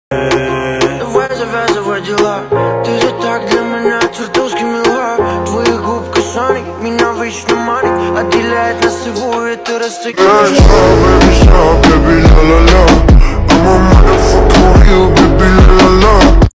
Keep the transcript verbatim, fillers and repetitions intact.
Давай завязывай дела, ты же так для меня чертовски мила. Твоих губ касаний меня вечно манит, отделяет нас всего, это расстояние.